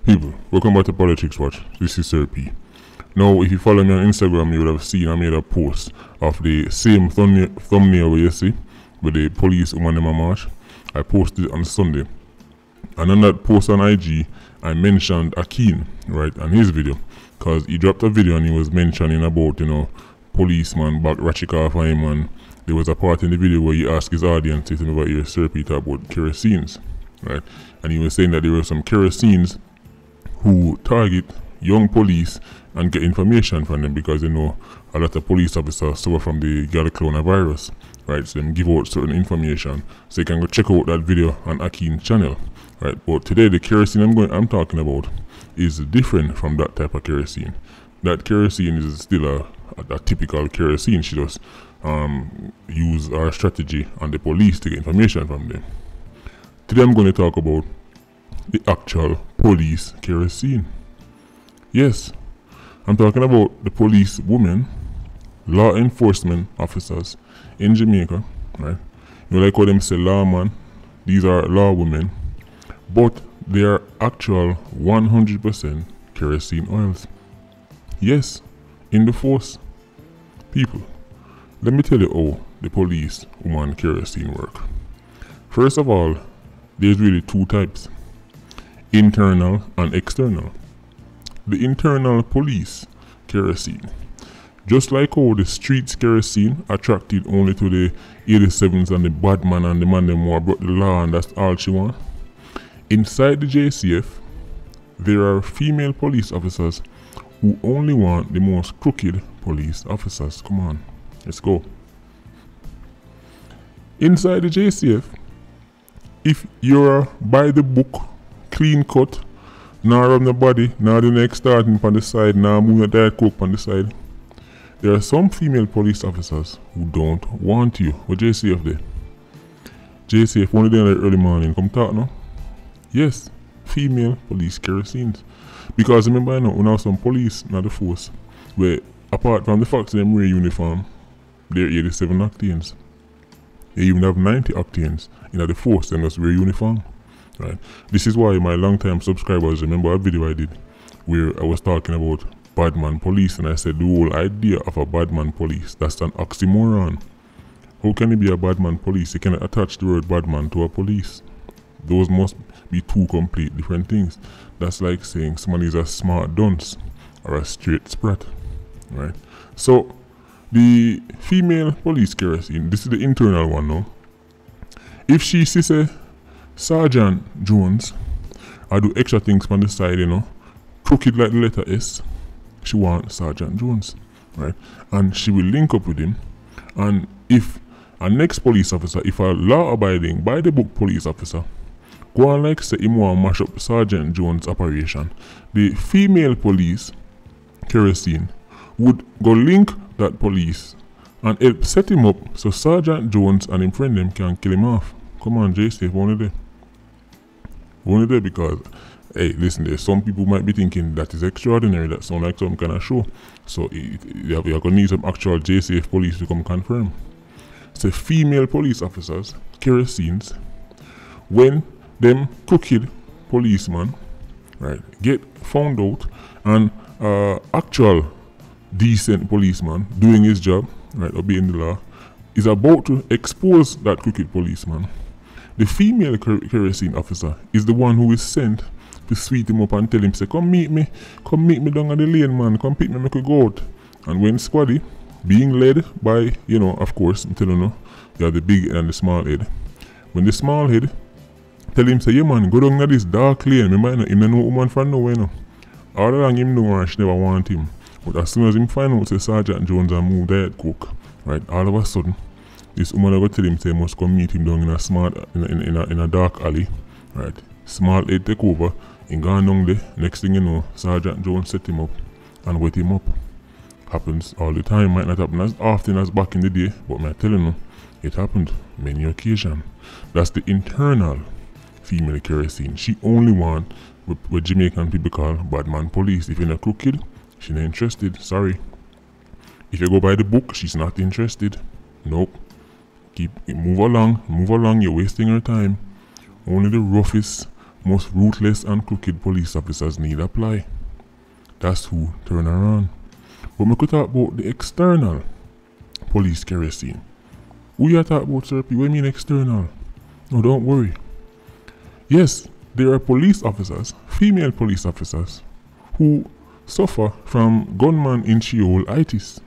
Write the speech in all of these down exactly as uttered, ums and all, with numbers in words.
People, welcome back to Politics Watch. This is Sir P. Now, if you follow me on Instagram, you would have seen I made a post of the same thumbnail, thumbnail where you see with the police woman in my march. I posted it on Sunday. And on that post on I G, I mentioned Akin, right, on his video. Because he dropped a video and he was mentioning about, you know, policeman back Ratchikoff on him, and there was a part in the video where he asked his audience if they ever hear Sir P talk about kerosenes, right? And he was saying that there were some kerosenes who target young police and get information from them because they know a lot of police officers suffer from the Galliclona virus, right? So them give out certain information, so you can go check out that video on Akin's channel, right? But today the kerosene I'm going, I'm talking about is different from that type of kerosene. That kerosene is still a, a, a typical kerosene. She just um, use our strategy on the police to get information from them. Today I'm going to talk about the actual police kerosene. Yes, I'm talking about the police women, law enforcement officers in Jamaica, right? You know, like what them say lawman, these are law women, but they are actual one hundred percent kerosene oils. Yes, in the force. People, let me tell you how the police woman kerosene work. First of all, there's really two types: internal and external. The internal police kerosene, just like how the streets kerosene attracted only to the eighty-sevens and the bad man and the man them who brought the law and that's all she want. Inside the J C F, there are female police officers who only want the most crooked police officers. Come on, let's go. Inside the J C F, if you're by the book, clean cut, nor on the body, nor the neck starting on the side, nor moving a diet coke on the side, there are some female police officers who don't want you. What J C F there? J C F, one day in the early morning, come talk now. Yes, female police kerosenes. Because remember, I know, when I was some police, not the force, where apart from the fact that them wear uniform, they're eighty-seven octanes. They even have ninety octanes in the force, and just wear uniform. Right. This is why my long-time subscribers remember a video I did where I was talking about badman police, and I said the whole idea of a badman police, that's an oxymoron. How can it be a badman police? You cannot attach the word badman to a police. Those must be two complete different things. That's like saying someone is a smart dunce or a straight sprat, right? So the female police kerosene, this is the internal one now. If she sees a Sergeant Jones, I do extra things on the side, you know, crooked like the letter S, she wants Sergeant Jones, right? And she will link up with him. And if a next police officer, if a law-abiding, by the book police officer, go on like say him want mash up Sergeant Jones' operation, the female police kerosene would go link that police and help set him up so Sergeant Jones and him friend them can kill him off. Come on, J C F, only there. Only there because, hey, listen, there some people might be thinking that is extraordinary, that sound like some kind of show. So it, it, you're going to need some actual J C F police to come confirm. So female police officers, kerosenes, when them crooked policemen, right, get found out and uh, actual decent policeman doing his job, right, obeying the law, is about to expose that crooked policeman, the female kerosene officer is the one who is sent to sweet him up and tell him, say, come meet me, come meet me down on the lane, man, come pick me, make we go out. And when squaddy, being led by, you know, of course, I'm telling you, you have the big and the small head. When the small head tell him, say, yeah man, go down to this dark lane, remember, you know, him no woman from nowhere, you know. All along him know and she never want him. But as soon as him find out, say, Sergeant Jones and move diet coke, right, all of a sudden, this woman will tell him, say, must come meet him down in a smart, in a, in, in, a, in a dark alley, right. Small head take over, and gone down there. Next thing you know, Sergeant Jones set him up and wet him up. Happens all the time, might not happen as often as back in the day, but I'm telling you, it happened many occasions. That's the internal female kerosene. She only want what, what Jamaican people call badman police. If you're not crooked, she's not interested. Sorry. If you go by the book, she's not interested. Nope. Keep move along, move along. You're wasting her time. Only the roughest, most ruthless and crooked police officers need apply. That's who turn around. But we could talk about the external police kerosene. Who you talk about, sir? What do you mean external? No, don't worry. Yes, there are police officers, female police officers, who suffer from gunman in Sheol-itis.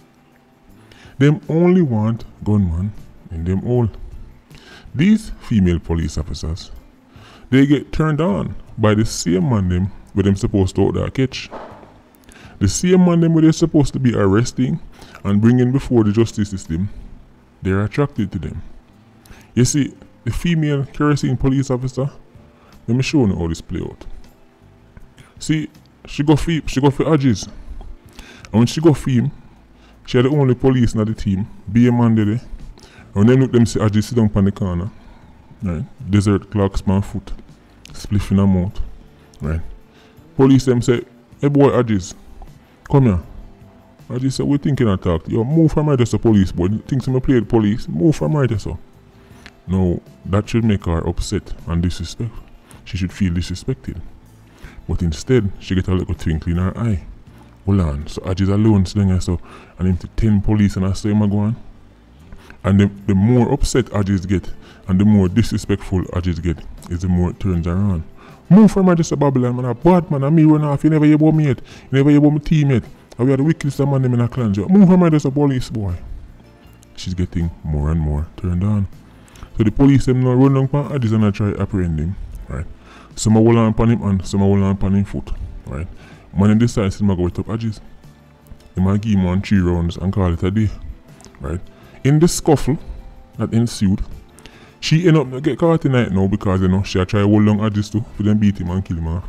Them only want gunman in them all. These female police officers, they get turned on by the same man them where them supposed to out there catch. The same man them where they're supposed to be arresting and bringing before the justice system, they're attracted to them. You see, the female kerosene police officer, let me show you how this play out. See, she go for she go for Adjis. And when she go for him, she had the only police in the team, be a man there. And when they look them see Adjis sit down on the corner, right? Desert clocks on foot, spliff in her mouth, right? Police them say, hey boy Adjis, come here. Adjis say, we thinking attack. Yo, move from right there, so police boy. Thinks I'm play the police, move from right there, so. No, that should make her upset and disrespect. She should feel disrespected. But instead, she get a little twinkle in her eye. Hold on, so Adjis alone sitting there, so, and him to ten police and I say him a go on. And the, the more upset Adjis get, and the more disrespectful Adjis get, is the more it turns around. Move from Adjis to Babylon, man, a bad man, and me run off, you never hear about me yet, you never hear about my team yet, and we are the wickedest man them in a clan. Move from Adjis to police boy. She's getting more and more turned on. So the police them now run down upon Adjis and I try to apprehend him, right? Some are hold on upon him hand, some are hold on upon him foot, right? Man in this side, him a go with up Adjis. They might give him one three rounds and call it a day, right? In the scuffle that ensued, she end up get caught tonight now because you know she a try hold on Adjis too for them beat him and kill him off.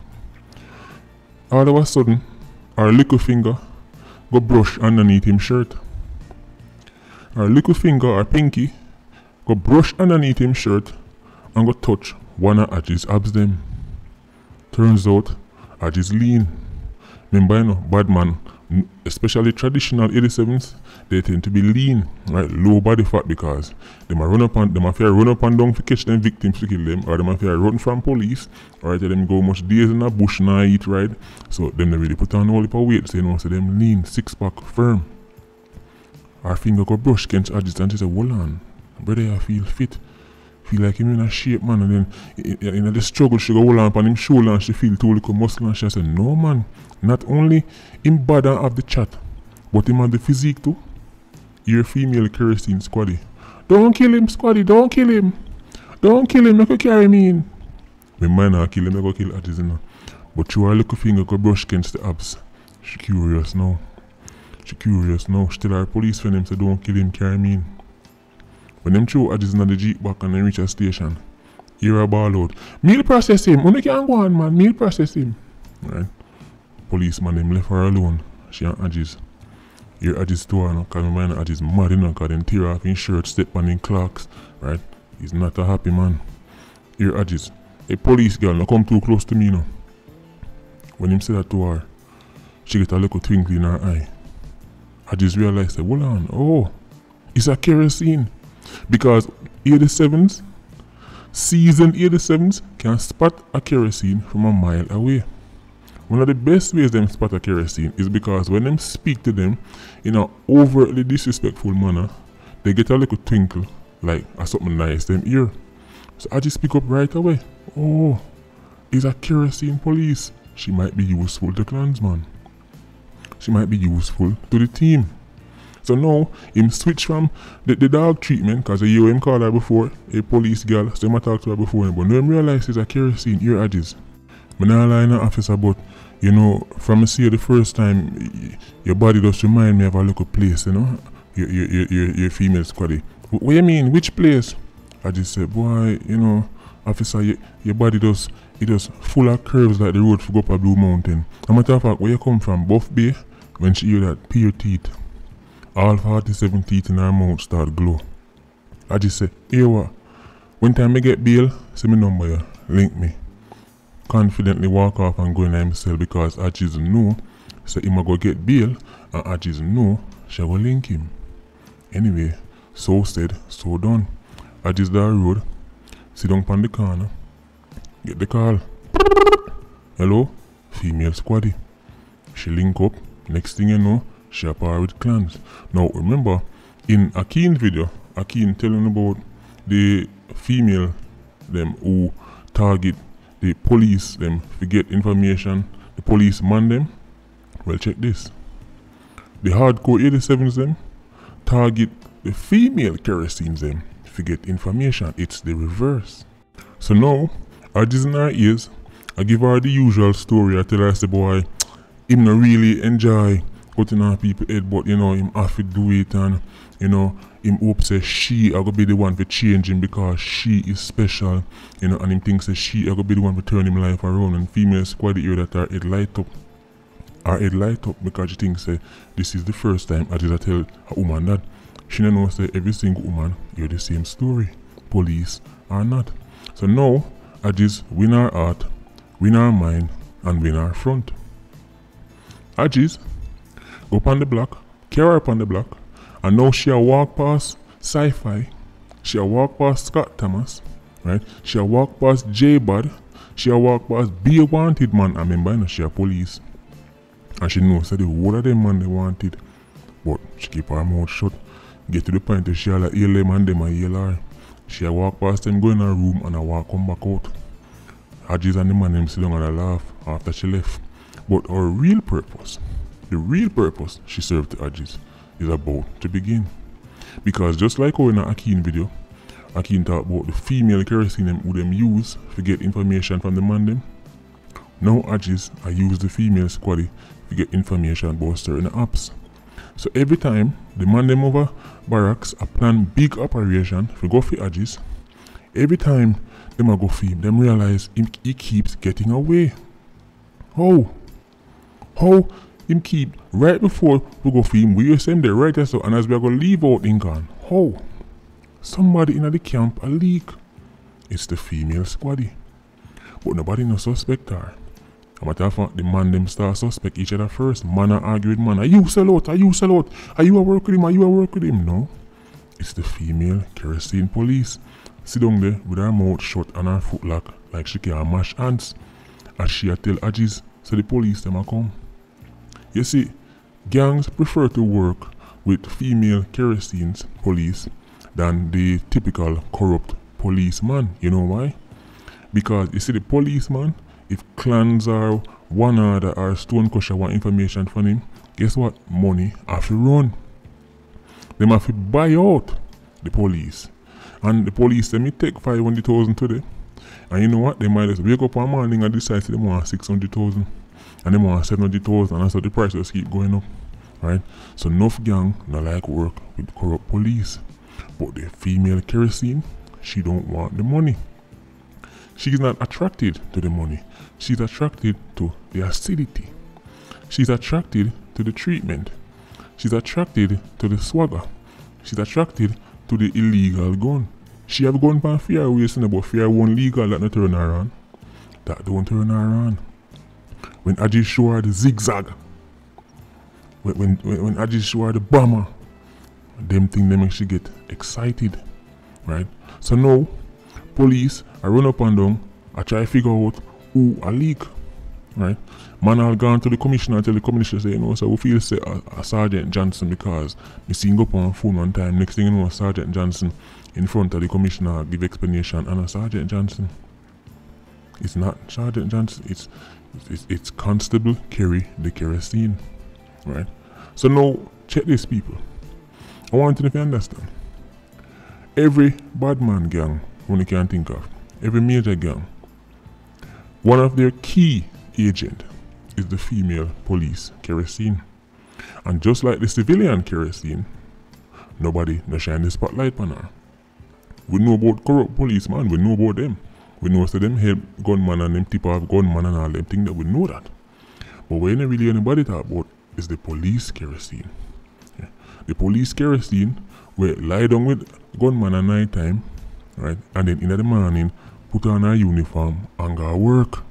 All of a sudden, her little finger go brush underneath him shirt. Her little finger, her pinky, go brush underneath him shirt and go touch one of Adjis abs them. Turns out, Adjis lean. Remember, you know, bad man, especially traditional eighty-sevens, they tend to be lean, right? Low body fat because they might run up and they might run up and down to catch them victims to kill them, or they might run from police, or right, them go much days in a bush and eat, right? So them they really put on all the weight, so you know, so them lean, six pack, firm. Her finger go brush against Adjis and she say, hold on, brother, I feel fit. Feel like him in a shape, man, and then in, in the struggle she go hold on upon him shoulder and she feel too little muscle and she say, no man, not only him bad and have the chat, but him have the physique too. You're female kerosene squaddy. Don't kill him, squaddy, don't kill him. Don't kill him, make you carry me in. Me might not kill him, I go kill Adjis, you know. But through her little finger go brush against the abs. She curious now. She curious now. She tell her police friend him say don't kill him, carry me in. When them throw Adjis in the jeep back and they reach a station, hear a ball out. Meal process him, only can go on man, meal process him. Right? Policeman them left her alone. She and Adjis. Hear Adjis to her, because my man Adjis mad, you know, because them tear off his shirt, step on his clocks. Right? He's not a happy man. Hear Adjis. A police girl, now come too close to me, you know. When him say that to her, she get a little twinkle in her eye. Adjis realized, hold on, oh, it's a kerosene. Because eighty-sevens, seasoned eighty-sevens can spot a kerosene from a mile away. One of the best ways them spot a kerosene is because when them speak to them in an overtly disrespectful manner, they get a little twinkle like a something nice them ear. So I just speak up right away. Oh, it's a kerosene police. She might be useful to Klansman. She might be useful to the team. So now, him switch from the, the dog treatment, because you hear him call her before, a police girl, so him talk to her before, but now him realize it's a kerosene, here Adjis. I'm not lying an officer, but, you know, from see you the first time, your body just remind me of a local place, you know, your, your, your, your, your female squaddy. What do you mean, which place? Adjis said, boy, you know, officer, your, your body does, it does full of curves like the road to go up a Blue Mountain. A matter of fact, where you come from, Buff Bay, when she hear that, pure teeth. All forty-seven teeth in her mouth start glow. I just say, here what? When time I get bail, see me number you, link me. Confidently walk off and go in himself because Adjis know, so him a go get bail, and Adjis know, she will link him. Anyway, so said, so done. Adjis down the road, sit down on the corner, Get the call. Hello? Female squaddy. She link up. Next thing you know, she a par with clans. Now remember, in Akeen's video, Akeen telling about the female them who target the police them to get information, the police man them. Well, check this. The hardcore eighty-sevens them target the female kerosene them to get information. It's the reverse. So now, I just in her ears, I give her the usual story. I tell her, I say, boy, him not really enjoy cutting on people's head, but you know, him have to do it, and you know, him hope say she I gonna be the one to change him because she is special, you know, and him thinks that she I gonna be the one to turn him life around. And female squad hear that her head light up. Her head light up because she thinks say this is the first time I did tell a woman that. She don't know say every single woman hear the same story, police or not. So now I just win her heart, win her mind, and win her front. I just go up on the block, carry her up on the block, and now she a walk past Sci-Fi, she a walk past Scott Thomas, right? She a walk past J-Bud, she a walk past Be a Wanted man, I remember, you know, she a police. And she knows that the whole of them man they wanted, but she keep her mouth shut. Get to the point that she a like hail them and them a hail her. She a walk past them, go in her room, and I walk come back out. Hadjies and the man them sit down and I laugh after she left. But her real purpose, the real purpose she served to Hadjies is about to begin. Because just like how in the Akeen video, Akeen talk about the female kerosene them who them use to get information from the man them. Now Hadjies I use the female squaddy to get information about certain apps. So every time the man them over barracks a plan big operation to go for Hadjies, every time them a go for him, them realize him, he keeps getting away. How? How him keep right before we go for him, we just send there right there so, and as we are going to leave out in gone. How? Somebody in the camp a leak. It's the female squaddy. But nobody no suspect her. A matter of fact, the man them start suspect each other first. Man a argue with man. Are you sell out? Are you sell out? Are you a work with him? Are you a work with him? No. It's the female kerosene police. Sit down there with her mouth shut and her foot lock like she can mash ants. As she a tell Hadjies, so the police them a come. You see, gangs prefer to work with female kerosene police than the typical corrupt policeman. You know why? Because you see the policeman, if clans are one other or stone crusher want information from him, guess what? Money have to run. They have to buy out the police. And the police let me take five hundred thousand today. And you know what? They might just wake up one morning and decide they want six hundred thousand. And they want seven hundred thousand, and so the price just keep going up. Right? So enough gang not like work with corrupt police. But the female kerosene, she don't want the money. She's not attracted to the money. She's attracted to the acidity. She's attracted to the treatment. She's attracted to the swagger. She's attracted to the illegal gun. She have gun for fear wasting about fear one legal that not turn her on. That don't turn her on. When Hadjies show her the zigzag, when when when Hadjies show her the bomber, them thing they make she get excited. Right? So now police I run up and down, I try to figure out who a leak. Right? Man I'll go to the commissioner and tell the commissioner say, you know, so we feel say a, a Sergeant Johnson because me seen go up on phone one time, next thing you know Sergeant Johnson in front of the commissioner give explanation and a Sergeant Johnson. It's not Sergeant Johnson, it's it's, it's Constable Kerry the Kerosene. Right? So now check this people. I want to know if you understand. Every bad man gang when you can think of, every major gang, one of their key agent is the female police kerosene. And just like the civilian kerosene, nobody no shine the spotlight on her. We know about corrupt policeman, we know about them. We know so them help gunman and them tip off gunman and all them things that we know that. But what you don't really anybody talk about is the police kerosene. Yeah. The police kerosene we lie down with gunman at night time, right? And then in the morning put on a uniform and go work.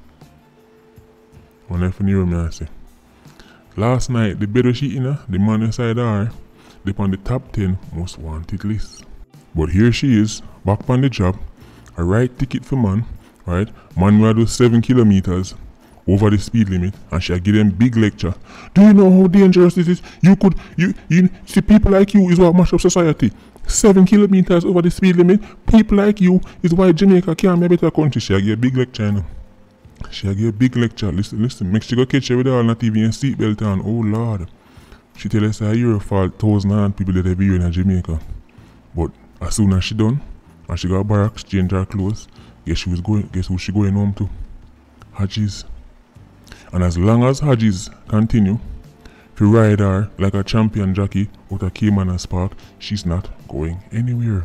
When I hear me I say, last night the bed she in the man inside her, they on the top ten most wanted list. But here she is, back on the job, a right ticket for man, right? Man will do seven kilometers over the speed limit, and she give them big lecture. Do you know how dangerous this is? You could, you, you see, people like you is what mash up society. Seven kilometers over the speed limit. People like you is why Jamaica can't be a better country. She give a big lecture, you know. She give a big lecture. Listen, listen. Make sure you go catch her with all not even a seatbelt on. Oh Lord. She tell us a year fault thousand and people that every year in Jamaica. But as soon as she done, and she got barracks, change her clothes, guess she was going guess who she going home to? Hodges. And as long as Hodges continue to ride her like a champion jockey out of Cayman and Spark, she's not going anywhere.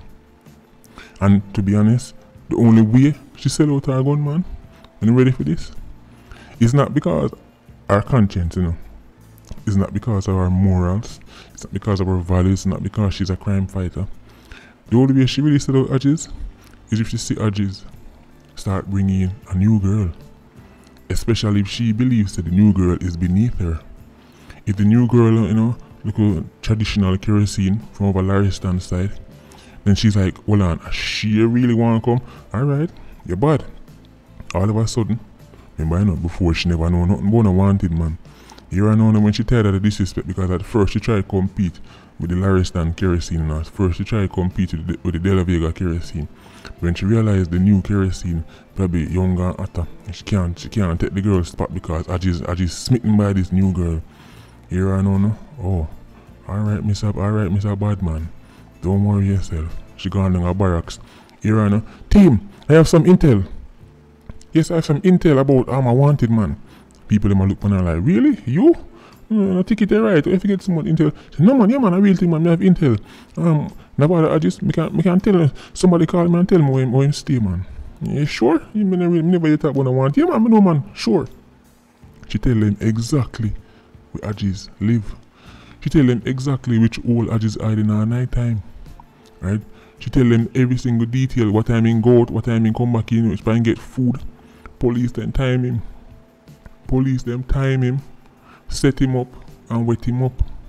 And to be honest, the only way she sell out her gun, man, and you ready for this? It's not because our conscience, you know. It's not because of our morals. It's not because of her values. It's not because she's a crime fighter. The only way she really sell out Hodges is if she see Hodges start bringing in a new girl. Especially if she believes that the new girl is beneath her. If the new girl, you know, look at traditional kerosene from over Lariston's side, then she's like, hold on, she really want to come? Alright, you're bad. All of a sudden, remember, you know, before she never know nothing about a wanted man. Here I know when she tired of the disrespect, because at first she tried to compete with the Lariston kerosene, and at first she tried to compete with the, with the De La Vega kerosene. When she realized the new kerosene probably younger and hotter, she can't she can't take the girl's spot because Hodges Hodges smitten by this new girl. Here I know no. Oh, alright, Mister Alright, Mister Badman. Don't worry yourself. She gone down her barracks. Here I know. Team, I have some intel. Yes, I have some intel about I'm a wanted man. People them a look on her like, really? You? Mm, I think it's right. If you get someone intel, say, no man, yeah man, a real thing man, I have intel. Um, nobody, I just, me can, me can tell somebody call me and tell me where, where him stay, man. Yeah, sure? You me never, me never talk about I want. Yeah man, me know man, sure. She tell them exactly where Hodges live. She tell them exactly which hole Hodges hide in her night time. Right? She tell them every single detail, what time he go out, what time he come back in, which time get food. Police then time him. Police them time him, set him up and wet him up.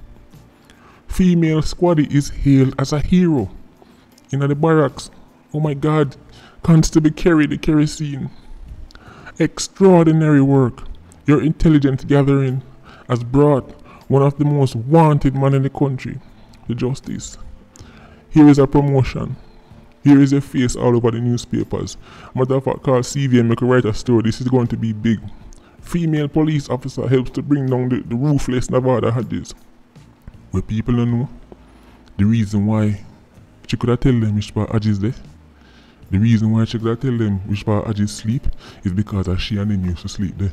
Female squaddy is hailed as a hero in the barracks. Oh my God, Constable Kerry the kerosene. Extraordinary work. Your intelligence gathering has brought one of the most wanted men in the country to justice. Here is a promotion. Here is a face all over the newspapers. Matter of fact, call C V and make a write a story. This is going to be big. Female police officer helps to bring down the, the ruthless Nevada Hodges. Where people don't know the reason why she could have tell them which part Hodges there. The reason why she could have tell them which part Hodges sleep is because of she and them used to sleep there.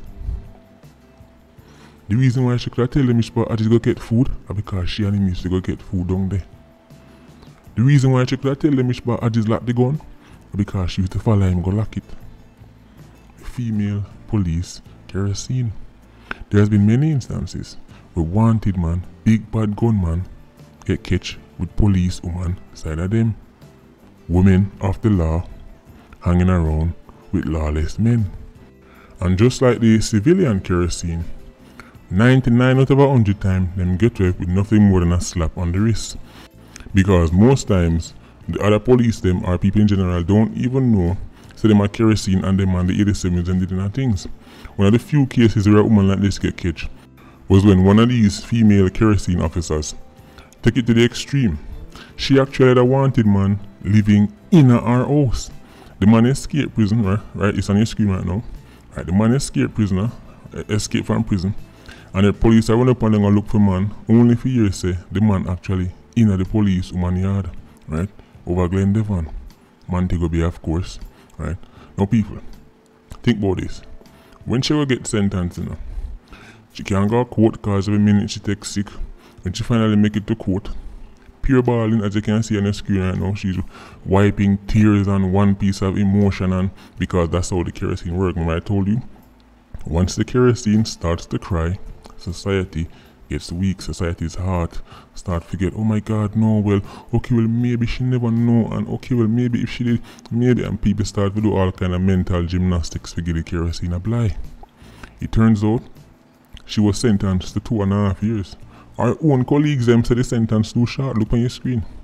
The reason why she could have tell them which part Hodges go get food is because she and them used to go get food down there. The reason why she could have tell them which part Hodges lock the gun is because she used to follow him go lock it. Female police kerosene. There has been many instances where wanted man, big bad gunman, get catch with police woman side of them. Women of the law hanging around with lawless men. And just like the civilian kerosene, ninety-nine out of a hundred times them get away with nothing more than a slap on the wrist. Because most times the other police them or people in general don't even know so them are kerosene and them and the eighty-sevens and did things. One of the few cases where a woman like this get catch was when one of these female kerosene officers took it to the extreme. She actually had a wanted man living in her house. The man escaped prison, right? right? It's on your screen right now. Right, the man escaped prisoner, escaped from prison, and the police are run up and look for man only for years say the man actually in the police woman yard, right? Over Glen Devon. Montego Bay, of course, right? Now people, think about this. When she will get sentenced, you know, she can't go to court because every minute she takes sick. When she finally make it to court, pure balling, as you can see on the screen right now, she's wiping tears on one piece of emotion, and because that's how the kerosene works. Remember I told you, once the kerosene starts to cry, society gets weak, society's heart start forget, oh my God, no, well, okay, well, maybe she never know, and okay, well, maybe if she did, maybe, and people start to do all kind of mental gymnastics to get the kerosene a blight. It turns out, she was sentenced to two and a half years. Our own colleagues them said the sentence too short, look on your screen.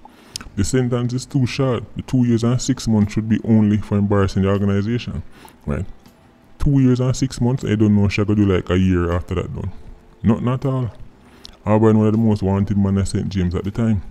The sentence is too short. The two years and six months should be only for embarrassing the organization, right? Two years and six months, I don't know she could do like a year after that done. Not not all. Auburn one of the most wanted men at Saint James at the time.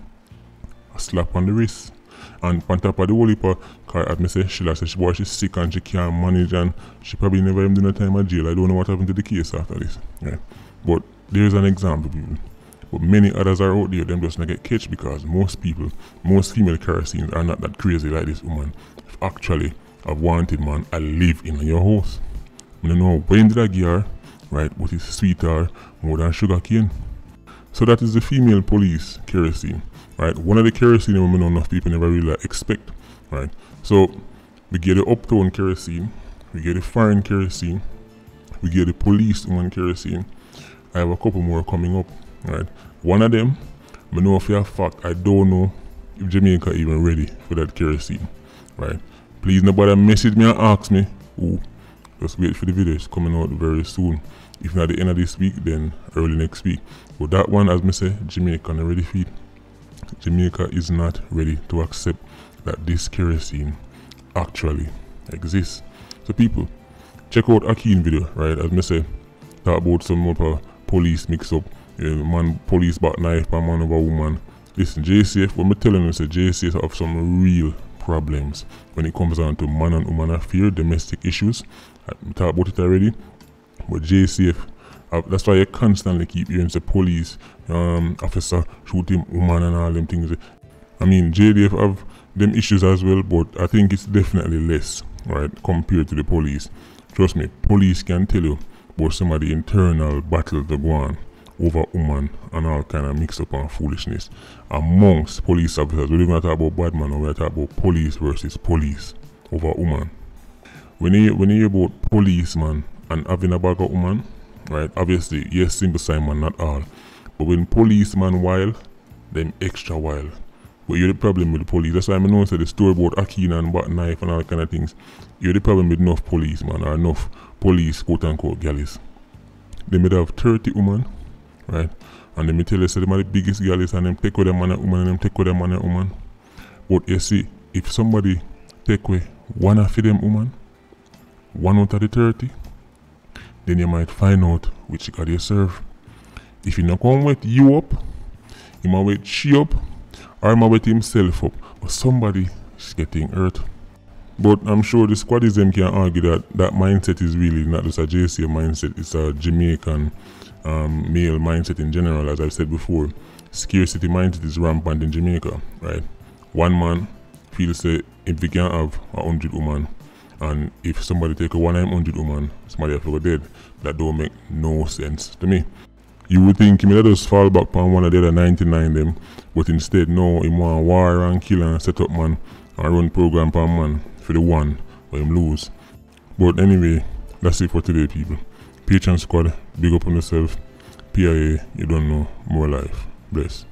A slap on the wrist. And on top of the whole heap of, cause as me say, Sheila said she boy she's sick and she can't manage and she probably never even do no time at jail. I don't know what happened to the case after this. Right? But there's an example, people. But many others are out there, them just not get catch because most people, most female kerosene are not that crazy like this woman. If actually a wanted man I live in your house. I don't know when did I get her, right, but it's sweeter more than sugar cane. So that is the female police kerosene, right? One of the kerosene women enough people never really expect, right? So we get the uptown kerosene, we get the foreign kerosene, we get the police woman kerosene. I have a couple more coming up, right? One of them, I know for a fact, I don't know if Jamaica even ready for that kerosene, right? Please nobody message me and ask me. Ooh, just wait for the video, it's coming out very soon. If not the end of this week, then early next week. But that one, as me say, Jamaica not ready for it. Jamaica is not ready to accept that this kerosene actually exists. So people, check out Akeem video, right? As me say, talk about some more police mix up. You know, man, police back knife by man over woman. Listen, J C F, what I'm telling you, say J C F have some real problems when it comes down to man and woman affair, domestic issues. I talked about it already. But J C F, uh, that's why you constantly keep hearing the police um, officer shooting woman and all them things. I mean, J D F have them issues as well, but I think it's definitely less, right, compared to the police. Trust me, police can tell you about some of the internal battle that go on over woman and all kind of mix up and foolishness amongst police officers. We don't even talk about bad man, we talk about police versus police over woman. When you when you hear about policeman and having a bag of woman, right? Obviously, yes, Simple Simon, not all. But when policeman wild, them extra wild. But you're the problem with the police. That's why I know say the story about Akina and bat knife and all kind of things. You're the problem with enough policeman or enough police quote unquote galleys. They may have thirty women, right? And they may tell you say them are the biggest galleys and them take away them man and woman and them take away them man and woman. But you see, if somebody take away one of them woman, one out of the thirty, then you might find out which God you serve. If he not come wake you up, he might wake she up, or he might wake himself up, or somebody is getting hurt. But I'm sure the squadism can argue that that mindset is really not just a J C A mindset, it's a Jamaican um, male mindset in general. As I've said before, scarcity mindset is rampant in Jamaica, right? One man feels say if he can have a hundred women, and if somebody take a one nine hundred woman, somebody have to go dead. That don't make no sense to me. You would think he may just fall back on one of the other ninety-nine them, but instead no, he want war and kill and set up man and run program per man for the one where him lose. But anyway, that's it for today, people. Patreon squad, big up on yourself. P I A, you don't know, more life. Bless.